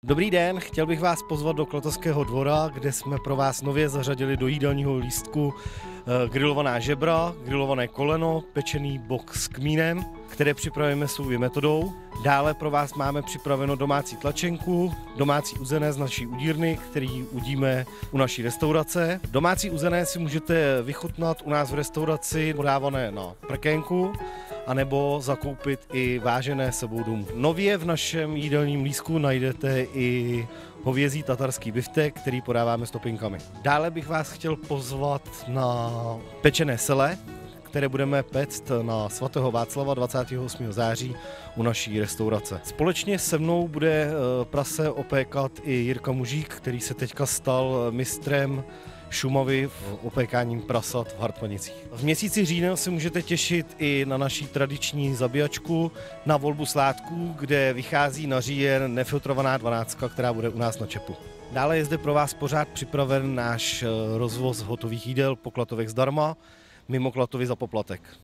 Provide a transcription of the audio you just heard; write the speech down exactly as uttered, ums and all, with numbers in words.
Dobrý den, chtěl bych vás pozvat do Klatovského dvora, kde jsme pro vás nově zařadili do jídelního lístku grilovaná žebra, grilované koleno, pečený bok s kmínem, které připravujeme svou metodou. Dále pro vás máme připraveno domácí tlačenku, domácí uzené z naší udírny, který udíme u naší restaurace. Domácí uzené si můžete vychutnat u nás v restauraci podávané na prkénku, anebo zakoupit i vážené sebou domů. Nově v našem jídelním lístku najdete i hovězí tatarský biftek, který podáváme s topinkami. Dále bych vás chtěl pozvat na pečené sele, které budeme péct na svatého Václava dvacátého osmého září u naší restaurace. Společně se mnou bude prase opékat i Jirka Mužík, který se teďka stal mistrem Šumavy v opékáním prasat v Hartmanicích. V měsíci října se můžete těšit i na naší tradiční zabíjačku na volbu sládků, kde vychází na říjen nefiltrovaná dvanáctka, která bude u nás na čepu. Dále je zde pro vás pořád připraven náš rozvoz hotových jídel po Klatovech zdarma, mimo Klatovy za poplatek.